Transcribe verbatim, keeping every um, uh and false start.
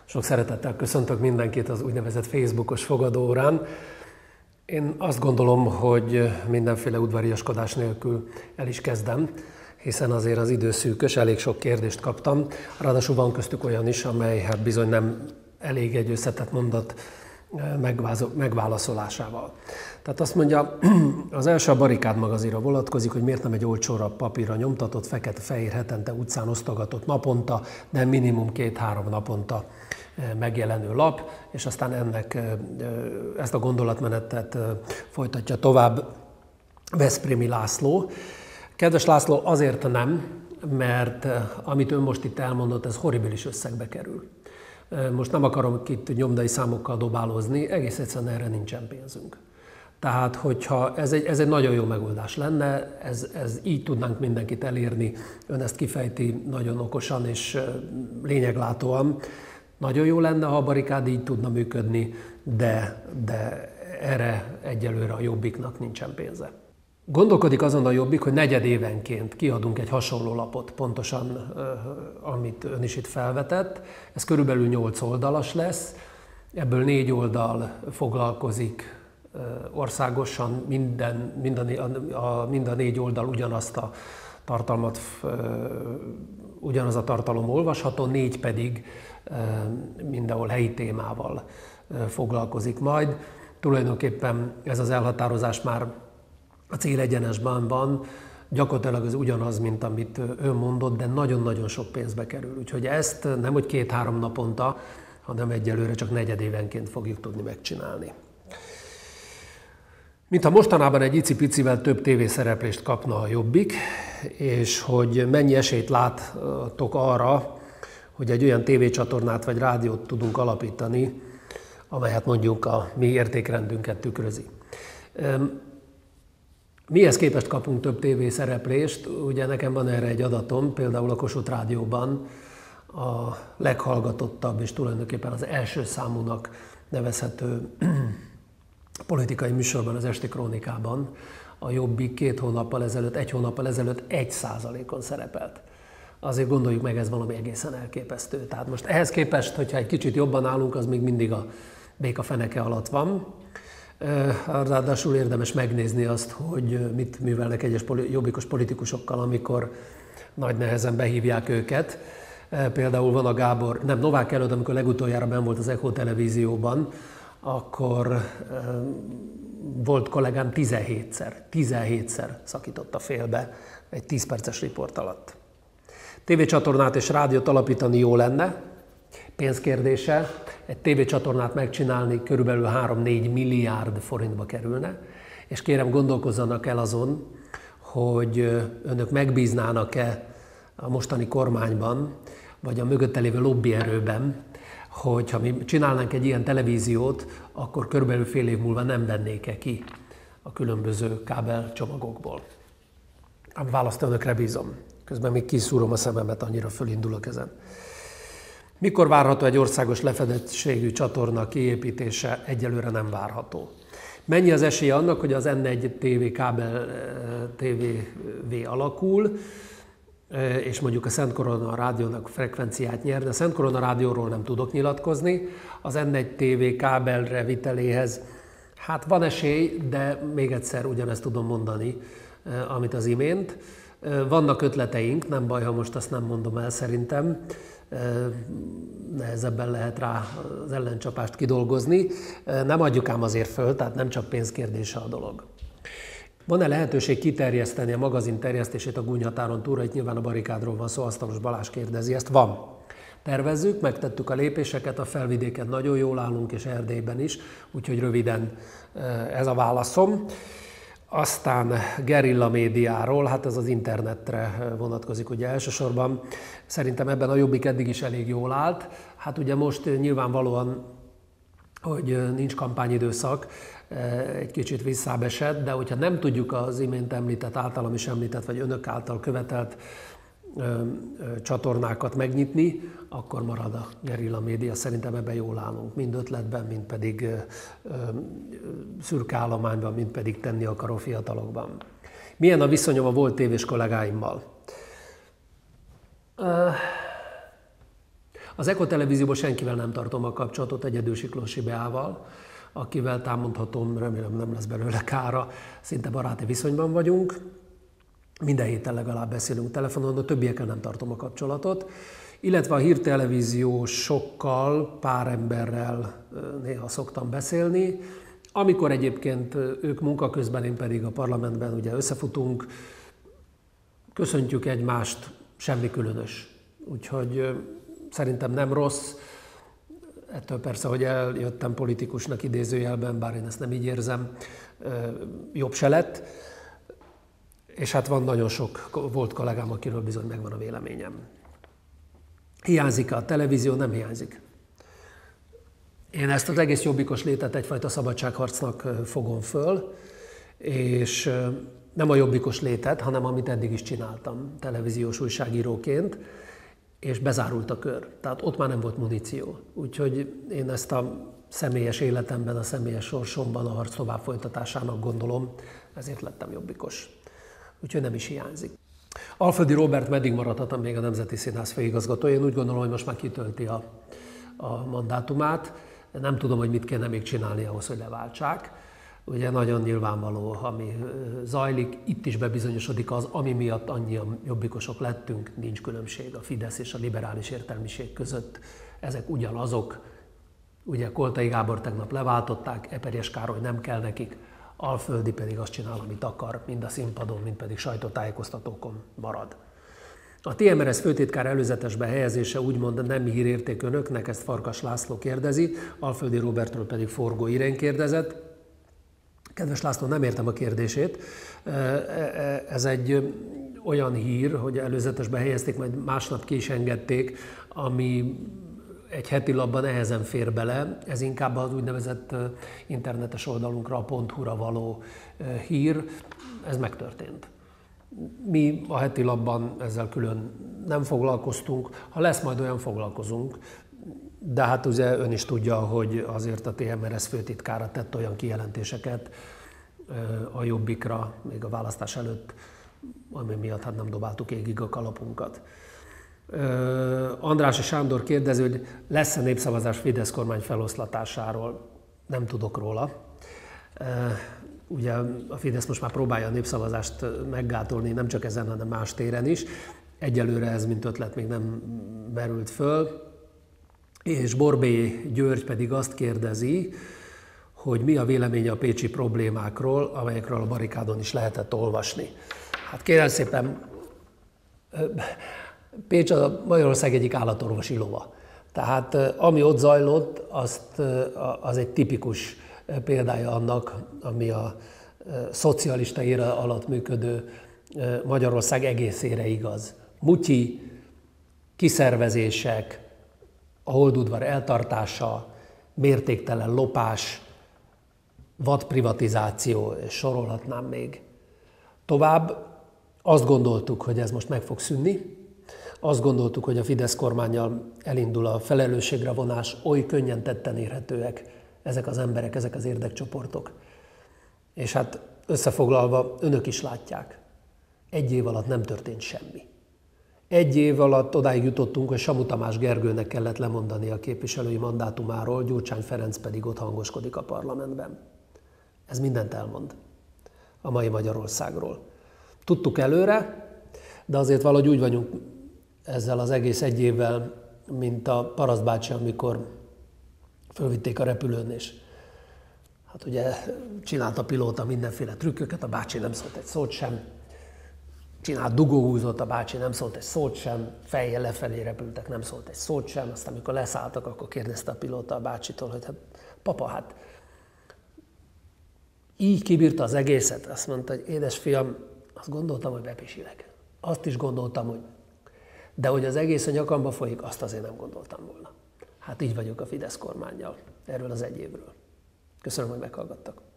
Sok szeretettel köszöntök mindenkit az úgynevezett Facebookos fogadóórán. Én azt gondolom, hogy mindenféle udvariaskodás nélkül el is kezdem, hiszen azért az idő szűkös, elég sok kérdést kaptam. Ráadásul van köztük olyan is, amely hát bizony nem elég egy összetett mondat megválaszolásával. Tehát azt mondja, az első a Barikád magazinra vonatkozik, hogy miért nem egy olcsóra papírra nyomtatott, fekete-fehér hetente utcán osztogatott naponta, de minimum két-három naponta megjelenő lap, és aztán ennek ezt a gondolatmenetet folytatja tovább Veszprémi László. Kedves László, azért nem, mert amit ön most itt elmondott, ez horribilis összegbe kerül. Most nem akarom itt nyomdai számokkal dobálózni, egész egyszerűen erre nincsen pénzünk. Tehát, hogyha ez egy, ez egy nagyon jó megoldás lenne, ez, ez így tudnánk mindenkit elérni, ön ezt kifejti nagyon okosan és lényeglátóan. Nagyon jó lenne, ha a Barikád így tudna működni, de, de erre egyelőre a Jobbiknak nincsen pénze. Gondolkodik azon a Jobbik, hogy negyedévenként kiadunk egy hasonló lapot, pontosan amit ön is itt felvetett. Ez körülbelül nyolc oldalas lesz, ebből négy oldal foglalkozik országosan, minden, minden, a, mind a négy oldal ugyanazt a tartalmat, ugyanaz a tartalom olvasható, négy pedig mindenhol helyi témával foglalkozik majd. Tulajdonképpen ez az elhatározás már a célegyenesben van, gyakorlatilag ez ugyanaz, mint amit ön mondott, de nagyon-nagyon sok pénzbe kerül. Úgyhogy ezt nem hogy két-három naponta, hanem egyelőre csak negyedévenként fogjuk tudni megcsinálni. Mintha mostanában egy icipicivel több tévészereplést kapna a Jobbik, és hogy mennyi esélyt láttok arra, hogy egy olyan tévécsatornát vagy rádiót tudunk alapítani, amelyet mondjuk a mi értékrendünket tükrözi. Mihez képest kapunk több tévészereplést? Ugye nekem van erre egy adatom, például a Kossuth Rádióban a leghallgatottabb és tulajdonképpen az első számúnak nevezhető politikai műsorban, az Esti Krónikában a Jobbik két hónappal ezelőtt, egy hónappal ezelőtt egy százalékon szerepelt. Azért gondoljuk meg, ez valami egészen elképesztő. Tehát most ehhez képest, hogyha egy kicsit jobban állunk, az még mindig a béka feneke alatt van. Ráadásul érdemes megnézni azt, hogy mit művelnek egyes jobbikos politikusokkal, amikor nagy nehezen behívják őket. Például van a Gábor, nem, Novák előtt, amikor legutoljára benn volt az Echo televízióban, akkor volt kollégám tizenhétszer, tizenhétszer szakította félbe egy tíz perces riport alatt. Tévécsatornát és rádiót alapítani jó lenne, pénzkérdése. Egy tévécsatornát megcsinálni körülbelül három-négy milliárd forintba kerülne, és kérem, gondolkozzanak el azon, hogy önök megbíznának-e a mostani kormányban, vagy a mögötte lévő lobbyerőben, hogy ha mi csinálnánk egy ilyen televíziót, akkor körülbelül fél év múlva nem vennék-e ki a különböző kábel csomagokból. A választ önökre bízom. Közben még kiszúrom a szememet, annyira fölindulok ezen. Mikor várható egy országos lefedettségű csatorna kiépítése? Egyelőre nem várható. Mennyi az esélye annak, hogy az en egy té vé kábel té vé alakul, és mondjuk a Szent Korona Rádiónak frekvenciát nyer, de a Szent Korona Rádióról nem tudok nyilatkozni. Az en egy té vé kábelre viteléhez, hát van esély, de még egyszer ugyanezt tudom mondani, amit az imént. Vannak ötleteink, nem baj, ha most azt nem mondom el szerintem, nehezebben lehet rá az ellencsapást kidolgozni. Nem adjuk ám azért föl, tehát nem csak pénzkérdése a dolog. Van-e lehetőség kiterjeszteni a magazin terjesztését a Gúnyhatáron túlra? Itt nyilván a Barikádról van szó, Asztalos Balázs kérdezi, ezt van. Tervezzük, megtettük a lépéseket, a felvidéken nagyon jól állunk, és Erdélyben is, úgyhogy röviden ez a válaszom. Aztán gerilla médiáról, hát ez az internetre vonatkozik ugye elsősorban. Szerintem ebben a Jobbik eddig is elég jól állt. Hát ugye most nyilvánvalóan, hogy nincs kampányidőszak, egy kicsit visszább esett, de hogyha nem tudjuk az imént említett, általam is említett, vagy önök által követelt ö, ö, csatornákat megnyitni, akkor marad a gerilla média. Szerintem ebben jól állunk, mind ötletben, mind pedig ö, ö, szürke állományban, mind pedig tenni akaró fiatalokban. Milyen a viszonyom a volt tévés kollégáimmal? Az Eko Televízióban senkivel nem tartom a kapcsolatot, egyedül Siklósi Beával, akivel támondhatom, remélem nem lesz belőle kára, szinte baráti viszonyban vagyunk. Minden héten legalább beszélünk telefonon, de többiekkel nem tartom a kapcsolatot. Illetve a hírtelevíziósokkal, pár emberrel néha szoktam beszélni. Amikor egyébként ők munka közben, én pedig a parlamentben ugye összefutunk, köszöntjük egymást, semmi különös. Úgyhogy szerintem nem rossz. Ettől persze, hogy eljöttem politikusnak idézőjelben, bár én ezt nem így érzem, jobb se lett. És hát van nagyon sok volt kollégám, akiről bizony megvan a véleményem. Hiányzik a televízió? Nem hiányzik. Én ezt az egész jobbikos létet egyfajta szabadságharcnak fogom föl, és nem a jobbikos létet, hanem amit eddig is csináltam televíziós újságíróként, és bezárult a kör. Tehát ott már nem volt muníció. Úgyhogy én ezt a személyes életemben, a személyes sorsomban a harc tovább folytatásának gondolom, ezért lettem jobbikos. Úgyhogy nem is hiányzik. Alföldi Róbert meddig maradhatom még a Nemzeti Színház főigazgatója? Én úgy gondolom, hogy most már kitölti a, a mandátumát. Nem tudom, hogy mit kéne még csinálni ahhoz, hogy leváltsák. Ugye nagyon nyilvánvaló, ami zajlik, itt is bebizonyosodik az, ami miatt annyian jobbikosok lettünk, nincs különbség a Fidesz és a liberális értelmiség között. Ezek ugyanazok. Ugye Koltai Gábor tegnap leváltották, Eperjes Károly nem kell nekik, Alföldi pedig azt csinál, amit akar, mind a színpadon, mind pedig sajtótájékoztatókon marad. A té em er es főtitkár előzetesbe helyezése úgymond nem hírérték önöknek, ezt Farkas László kérdezi, Alföldi Róbertről pedig Forgó Irén kérdezett. Kedves László, nem értem a kérdését. Ez egy olyan hír, hogy előzetesbe helyezték, majd másnap ki is engedték, ami egy heti labban nehezen fér bele, ez inkább az úgynevezett internetes oldalunkra, a pont hu-ra való hír, ez megtörtént. Mi a heti labban ezzel külön nem foglalkoztunk, ha lesz majd olyan, foglalkozunk, de hát ugye ön is tudja, hogy azért a té em er es főtitkára tett olyan kijelentéseket a Jobbikra, még a választás előtt, ami miatt hát nem dobáltuk égig a kalapunkat. Andrássy Sándor kérdezi, hogy lesz-e népszavazás Fidesz kormány feloszlatásáról? Nem tudok róla. Ugye a Fidesz most már próbálja a népszavazást meggátolni, nem csak ezen, hanem más téren is. Egyelőre ez mint ötlet még nem merült föl. És Borbély György pedig azt kérdezi, hogy mi a véleménye a pécsi problémákról, amelyekről a barikádon is lehetett olvasni. Hát kérem szépen, Pécs a Magyarország egyik állatorvosi lova. Tehát ami ott zajlott, azt, az egy tipikus példája annak, ami a szocialista éra alatt működő Magyarország egészére igaz. Mutyi, kiszervezések, a holdudvar eltartása, mértéktelen lopás, vadprivatizáció, és sorolhatnám még. Tovább azt gondoltuk, hogy ez most meg fog szűnni, azt gondoltuk, hogy a Fidesz kormánnyal elindul a felelősségre vonás, oly könnyen tetten érhetőek ezek az emberek, ezek az érdekcsoportok. És hát összefoglalva önök is látják, egy év alatt nem történt semmi. Egy év alatt odáig jutottunk, hogy Samu Tamás Gergőnek kellett lemondani a képviselői mandátumáról, Gyurcsány Ferenc pedig ott hangoskodik a parlamentben. Ez mindent elmond a mai Magyarországról. Tudtuk előre, de azért valahogy úgy vagyunk ezzel az egész egy évvel, mint a Paraszt bácsi, amikor fölvitték a repülőn, és hát ugye csinált a pilóta mindenféle trükköket, a bácsi nem szólt egy szót sem, csinált dugóhúzót, a bácsi nem szólt egy szót sem, fejjel lefelé repültek, nem szólt egy szót sem, aztán amikor leszálltak, akkor kérdezte a pilóta a bácsitól, hogy hát papa, hát így kibírta az egészet, azt mondta, hogy édes fiam, azt gondoltam, hogy bepisilek. Azt is gondoltam, hogy de hogy az egész a nyakamba folyik, azt azért nem gondoltam volna. Hát így vagyok a Fidesz kormánnyal erről az egy évről. Köszönöm, hogy meghallgattak.